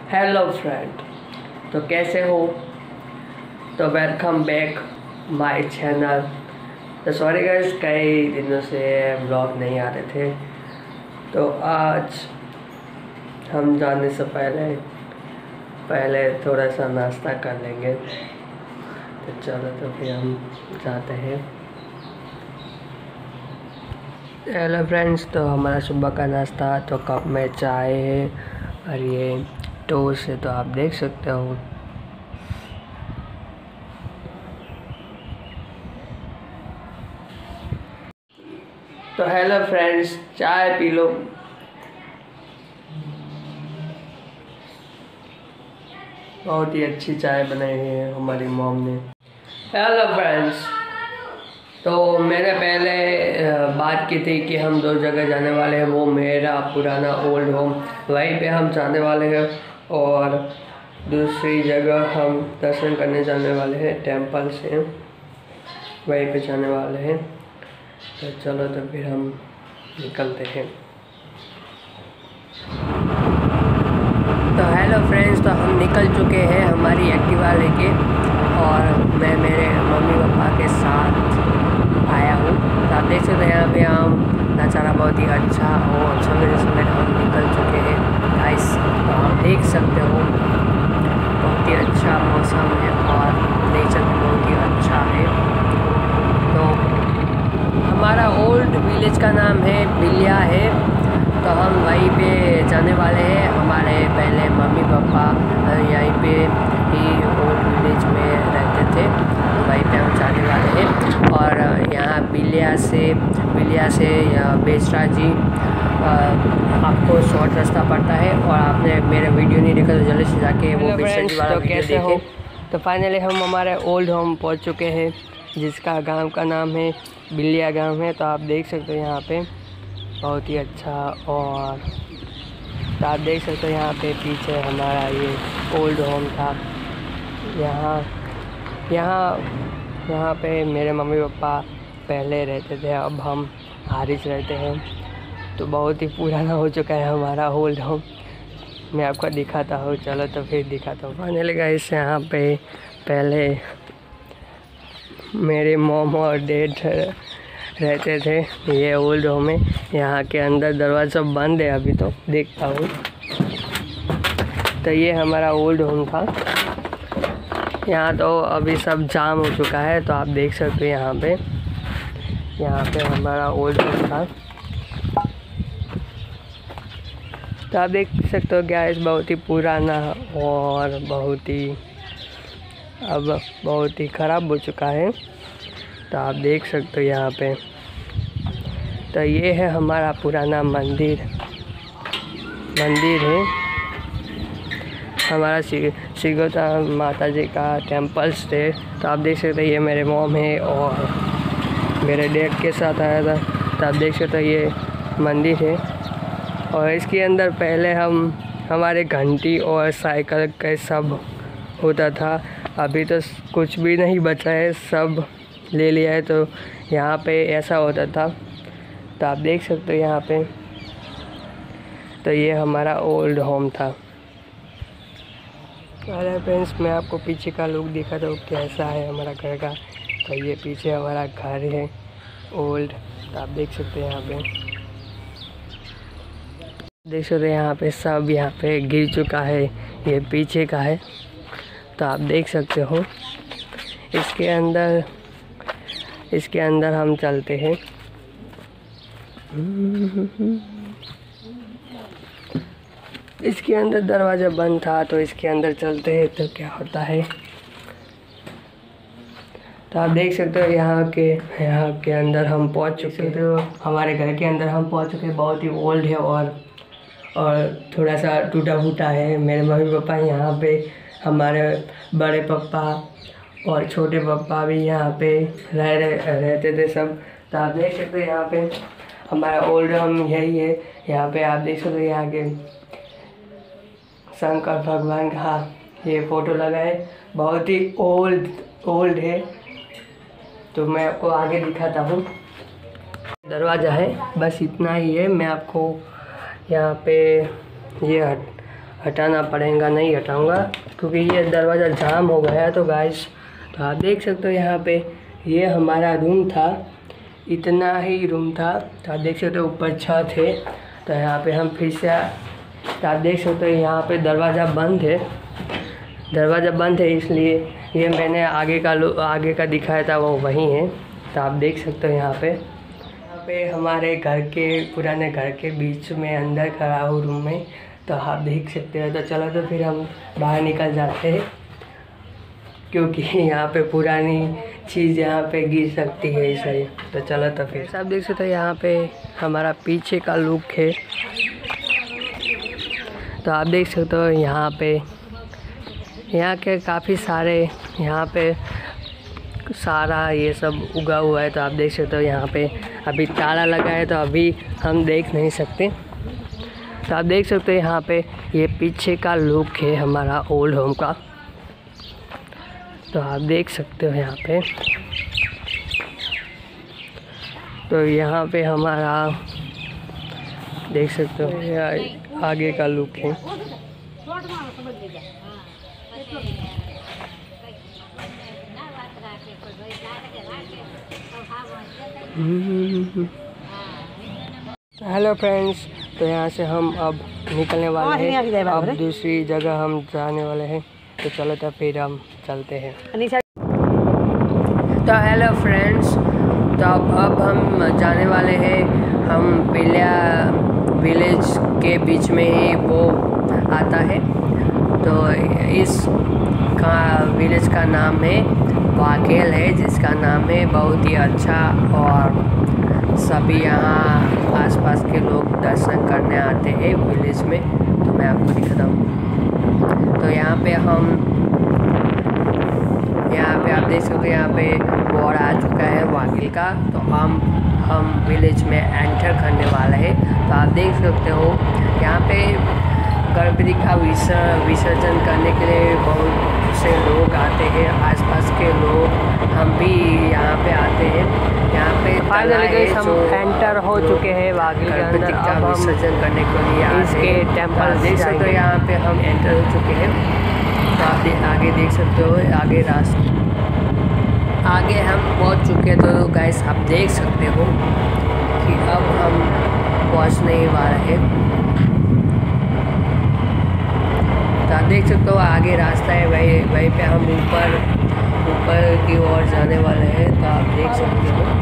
Hello friend, तो कैसे हो? तो वेलकम बैक माय चैनल। तो सॉरी गाइस, कई दिनों से ब्लॉग नहीं आ रहे थे। तो आज हम जाने से पहले थोड़ा सा नाश्ता कर लेंगे। तो चलो, तो फिर हम जाते हैं। हेलो फ्रेंड्स, तो हमारा सुबह का नाश्ता तो कप में चाय है और ये टोस्ट है, तो आप देख सकते हो। तो हेलो फ्रेंड्स, चाय पी लो। बहुत ही अच्छी चाय बनाई है हमारी मॉम ने। हेलो फ्रेंड्स, तो मैंने पहले बात की थी कि हम 2 जगह जाने वाले हैं। वो मेरा पुराना ओल्ड होम, वहीं पे हम जाने वाले हैं, और दूसरी जगह हम दर्शन करने जाने वाले हैं, टेंपल से वहीं पे जाने वाले हैं। तो चलो, तो फिर हम निकलते हैं। तो हेलो फ्रेंड्स, तो हम निकल चुके हैं हमारी एक्टिवा लेके, और मैं मेरे मम्मी पापा के साथ आया हूँ। तो आप देख सकते हैं यहाँ पे हम नज़ारा बहुत ही अच्छा, और सवेरे सवेरे हम निकल चुके हैं गाइस। तो आप देख सकते हो बहुत ही अच्छा मौसम है और नेचर भी बहुत ही अच्छा है। तो हमारा ओल्ड विलेज का नाम है बिलिया है। तो हम वहीं पे जाने वाले हैं। हमारे पहले मम्मी पापा यहीं पे ही ओल्ड विलेज में रहते थे, तो वहीं पे हम जाने वाले हैं। और यहाँ बिलिया से बेसरा जी आपको शॉर्ट रास्ता पड़ता है, और आपने मेरा वीडियो नहीं देखा तो जल्दी से जाके वो बेसरा जी वाला वीडियो देखें। तो फाइनली हम हमारे ओल्ड होम पहुँच चुके हैं, जिसका गांव का नाम है बिलिया गांव है। तो आप देख सकते हो यहाँ पे बहुत ही अच्छा, और तो आप देख सकते हो यहाँ पे पीछे हमारा ये ओल्ड होम था। यहाँ पे मेरे मम्मी पापा पहले रहते थे, अब हम हारिस रहते हैं। तो बहुत ही पुराना हो चुका है हमारा ओल्ड होम। मैं आपको दिखाता हूँ, चलो तो फिर दिखाता हूँ। फाइनली गाइस, यहाँ पे पहले मेरे मॉम और डैड रहते थे। ये ओल्ड होम है। यहाँ के अंदर दरवाज़ा बंद है अभी, तो देखता हूँ। तो ये हमारा ओल्ड होम था। यहाँ तो अभी सब जाम हो चुका है, तो आप देख सकते हो यहाँ पे हमारा ओल्ड होम था। तो आप देख सकते हो गैस, बहुत ही पुराना और बहुत ही ख़राब हो चुका है। तो आप देख सकते हो यहाँ पे। तो ये है हमारा पुराना मंदिर है, हमारा श्रीगोता माता जी का टेम्पल्स थे। तो आप देख सकते हो ये मेरे मॉम है और मेरे डैड के साथ आया था। तो आप देख सकते हो ये मंदिर है, और इसके अंदर पहले हमारे घंटी और साइकिल का सब होता था। अभी तो कुछ भी नहीं बचा है, सब ले लिया है। तो यहाँ पे ऐसा होता था। तो आप देख सकते हो यहाँ पे। तो ये हमारा ओल्ड होम था। अरे फ्रेंड्स, मैं आपको पीछे का लुक दिखाता हूँ कैसा है हमारा घर का। तो ये पीछे हमारा घर है ओल्ड। तो आप देख सकते हैं यहाँ पे, देख सकते हैं यहाँ पे सब यहाँ पे गिर चुका है। ये पीछे का है। तो आप देख सकते हो इसके अंदर हम चलते हैं। इसके अंदर दरवाज़ा बंद था, तो इसके अंदर चलते हैं तो क्या होता है। तो आप देख सकते हो यहाँ के अंदर हम पहुँच चुके थे। हमारे घर के अंदर हम पहुँच चुके। बहुत ही ओल्ड है और थोड़ा सा टूटा फूटा है। मेरे मम्मी पापा यहाँ पे, हमारे बड़े पापा और छोटे पापा भी यहाँ पे रहते थे सब। तो आप देख सकते हो यहाँ पे हमारा ओल्ड होम यही है। यहाँ पे आप देख सकते हो यहाँ के शंकर भगवान का ये फ़ोटो लगा है। बहुत ही ओल्ड है। तो मैं आपको आगे दिखाता हूँ। दरवाज़ा है, बस इतना ही है। मैं आपको यहाँ पे ये हटाना पड़ेगा, नहीं हटाऊंगा क्योंकि ये दरवाज़ा जाम हो गया है। तो गाइस तो आप देख सकते हो यहाँ पे ये हमारा रूम था, इतना ही रूम था। तो आप देख सकते हो ऊपर छत है। तो यहाँ पे हम फिर से तो आप देख सकते हो यहाँ पे दरवाज़ा बंद है, दरवाज़ा बंद है, इसलिए ये मैंने आगे का दिखाया था वो वहीं है। तो आप देख सकते हो यहाँ पे हमारे घर के पुराने घर के बीच में अंदर खड़ा हूँ रूम में। तो आप देख सकते हो। तो चलो तो फिर हम बाहर निकल जाते हैं क्योंकि यहाँ पे पुरानी चीज़ यहाँ पे गिर सकती है इसलिए। तो चलो तो फिर आप देख सकते हो यहाँ पे हमारा पीछे का लुक है। तो आप देख सकते हो यहाँ के काफ़ी सारे यहाँ पे सारा ये सब उगा हुआ है। तो आप देख सकते हो यहाँ पे अभी ताला लगा है तो अभी हम देख नहीं सकते। तो आप देख सकते हो यहाँ पे ये पीछे का लुक है हमारा ओल्ड होम का। तो आप देख सकते हो यहाँ पे। तो यहाँ पे हमारा देख सकते हो आगे का लुक है। हेलो फ्रेंड्स, तो यहाँ से हम अब निकलने वाले हैं, अब दूसरी जगह हम जाने वाले हैं। तो चलो तो फिर हम चलते हैं। तो हेलो फ्रेंड्स, तो अब हम जाने वाले हैं, हम पिल्या विलेज के बीच में ही वो आता है। तो इस का विलेज का नाम है वाकेल है, जिसका नाम है बहुत ही अच्छा, और सभी यहाँ आसपास के लोग दर्शन करने आते हैं विलेज में। तो मैं आपको दिखाता हूँ। तो यहाँ पे आप देख सकते हो यहाँ पे बोर्ड आ चुका है वाकेल का। तो हम विलेज में एंटर करने वाले हैं। तो आप देख सकते हो यहाँ पे गणपति का विसर्जन करने के लिए बहुत से लोग आते हैं, आसपास के लोग, हम भी यहाँ पे आते हैं। यहाँ पे फाइनली हम एंटर हो चुके हैं वाकेल के अंदर। का विसर्जन करने के लिए इसके टेम्पल देख सकते हो, यहाँ पे हम एंटर हो चुके हैं। तो आप आगे देख सकते हो, आगे हम पहुँच चुके हैं। तो गाइस आप देख सकते हो कि अब हम पहुँचने ही वाले हैं। तो आप देख सकते हो आगे रास्ता है, वहीं पे हम ऊपर की ओर जाने वाले हैं। तो आप देख सकते हो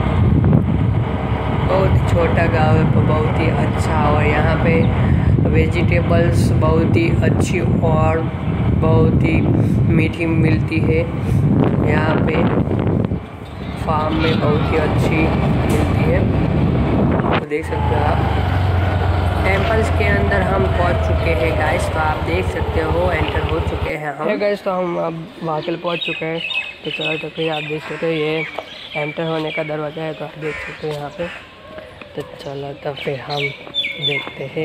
बहुत छोटा गांव है, बहुत ही अच्छा, और यहाँ पे वेजिटेबल्स बहुत ही अच्छी और बहुत ही मीठी मिलती है। यहाँ पे फार्म में बहुत ही अच्छी मिलती है। तो देख सकते हो आप टेम्पल्स के अंदर हम पहुंच चुके हैं गाइस। तो आप देख सकते हो एंटर हो चुके हैं हम गाइस। तो हम अब वाकेल पहुंच चुके हैं। तो चलो तो फिर आप देख सकते हो ये एंटर होने का दरवाज़ा है। तो आप देख सकते हो यहाँ पे। तो चलो तो फिर हम देखते हैं।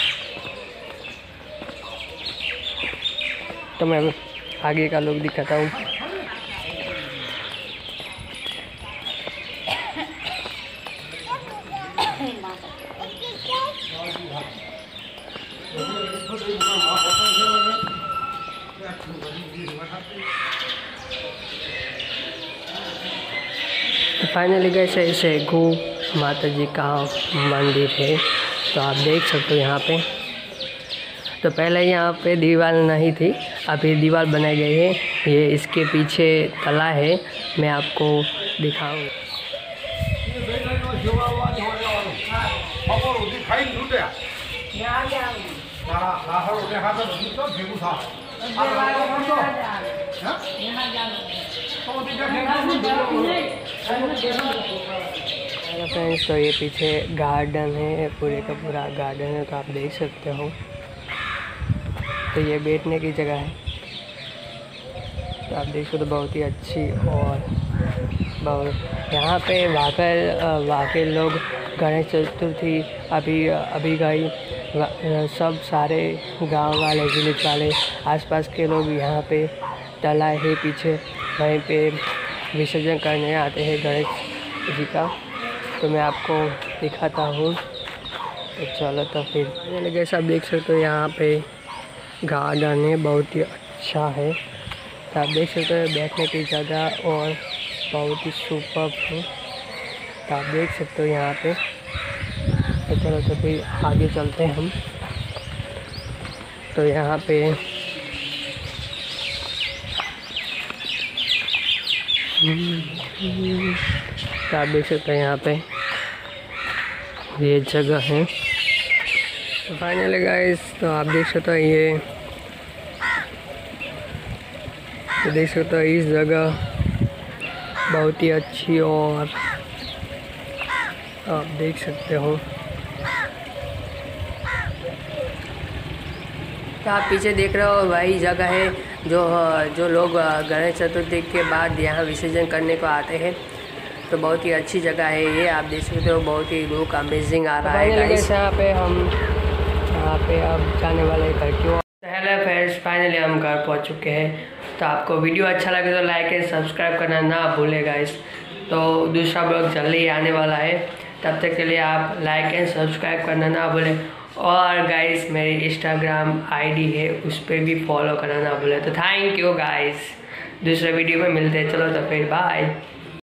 तो मैं आगे का लोग दिखाता हूँ। फाइनली गए ऐसे गो माता जी का मंदिर है। तो आप देख सकते हो यहाँ पे। तो पहले यहाँ पे दीवार नहीं थी, अभी दीवार बनाई गई है। ये इसके पीछे तला है, मैं आपको दिखाऊँ। फ्रेंड्स, तो ये पीछे गार्डन है, पूरे का पूरा गार्डन है। तो आप देख सकते हो। तो ये बैठने की जगह है। तो आप देख सकते हो बहुत ही अच्छी, और बहुत यहाँ पे वाकेल लोग गणेश चतुर्थी अभी गई। सब सारे गांव वाले, विलेज वाले, आसपास के लोग यहाँ पे तला है पीछे, वहीं पे विसर्जन करने आते हैं गणेश जी का। तो मैं आपको दिखाता हूँ। तो चलो तो फिर लगे सब देख सकते हो यहाँ पे गार्डन है, बहुत ही अच्छा है। तो आप देख सकते हो बैठने की जगह और बहुत ही सुपर्ब है। तो आप देख सकते हो यहाँ पे। तो चलो तो फिर आगे चलते हैं हम। तो यहाँ पे तो आप देख सकते हैं यहाँ पे ये जगह है। तो फाइनली गाइस, तो आप देख सकते हो ये, तो देख सकते हो इस जगह बहुत ही अच्छी, और आप देख सकते हो। तो आप पीछे देख रहे हो वही जगह है जो लोग गणेश चतुर्थी के बाद यहाँ विसर्जन करने को आते हैं। तो बहुत ही अच्छी जगह है ये, आप देख सकते हो। बहुत ही लुक अमेजिंग आ रहा है गाइस। यहाँ पे अब जाने वाले घर की ओर। हेलो फ्रेंड्स, फाइनली हम घर पहुँच चुके हैं। तो आपको वीडियो अच्छा लगे तो लाइक एंड सब्सक्राइब करना ना भूलें गाइस। तो दूसरा ब्लॉग जल्दी आने वाला है, तब तक के लिए आप लाइक एंड सब्सक्राइब करना ना भूलें। और गाइस मेरी इंस्टाग्राम आईडी है, उस पर भी फॉलो करना ना भूलें। तो थैंक यू गाइस, दूसरे वीडियो में मिलते हैं। चलो तो फिर बाय।